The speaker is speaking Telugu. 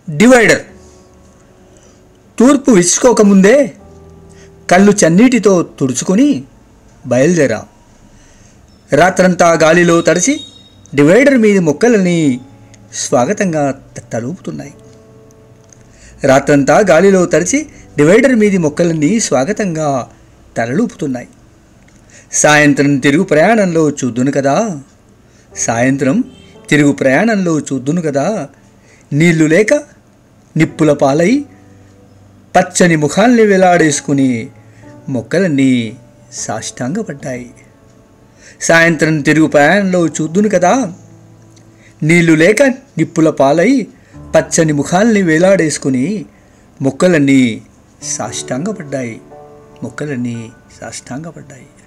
డివైడర్. తూర్పు విచ్చుకోకముందే కళ్ళు చన్నీటితో తుడుచుకొని బయలుదేరా. రాత్రంతా గాలిలో తడిసి డివైడర్ మీది మొక్కలని స్వాగతంగా తలుపుతున్నాయి. రాత్రంతా గాలిలో తడిచి డివైడర్ మీది మొక్కలన్నీ స్వాగతంగా తలలూపుతున్నాయి. సాయంత్రం తిరుగు ప్రయాణంలో చూద్దును కదా, సాయంత్రం తిరుగు ప్రయాణంలో చూద్దును కదా, నీళ్లు లేక నిప్పుల పాలై పచ్చని ముఖాల్ని వేలాడేసుకుని మొక్కలన్నీ సాష్టాంగపడ్డాయి. సాయంత్రం తిరుగు ప్రయాణంలో చూద్దును కదా, నీళ్లు లేక నిప్పుల పాలై పచ్చని ముఖాల్ని వేలాడేసుకుని మొక్కలన్నీ సాష్టాంగపడ్డాయి.